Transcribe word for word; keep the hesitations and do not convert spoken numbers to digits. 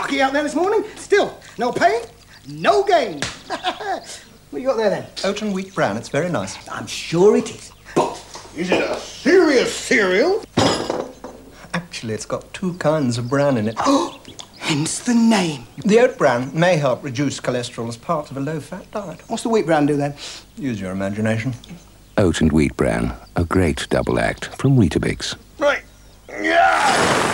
mucky out there this morning. Still, no pain, no gain. What you got there, then? Oat and wheat bran. It's very nice. I'm sure it is. Is it a serious cereal? Actually, it's got two kinds of bran in it. Oh, hence the name. The oat bran may help reduce cholesterol as part of a low-fat diet. What's the wheat bran do, then? Use your imagination. Oat and wheat bran, a great double act from Weetabix. Right. Yeah!